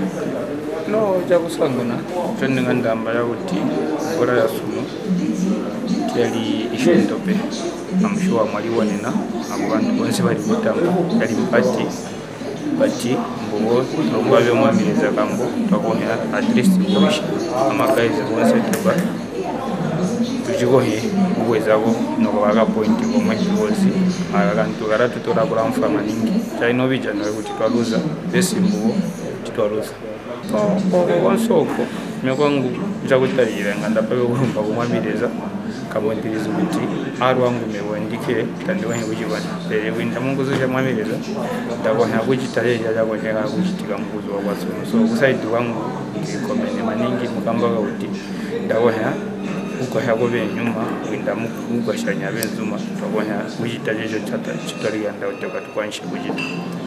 No, jakusanguna trending ndamba yakuti mvura yasuno yali ishendope amushuwa mwaliwonena abantu bonse bali kutamba yali mpati bati mbugo longwabyo mwamiriza kambo twakohera at least kubishi amagaize bonse tuba tujigohe ubwezako nokobaka point komwe kibozi akantu karatu torakula mfama ningi chaino bijana kuti twaluza besi mbugo titwaluza onsoko mekwangu njakutalira ngandapaka kurumba kumwamiriza kabondiriza kuti arwangu mewandike tandiwahe kuchibana lero kwinda munguzo cha mwamiriza ndakoha kuchitalira chakonyeka kuchitika mkuzo wakwasono so kusaidi wangu ndikomene maningi mukambaka kuti ndakoha ukoha kobe nyuma kwinda mukashanya benzuma twakoha kuchitalira chata chitalira ndawo tukwanisha kuchita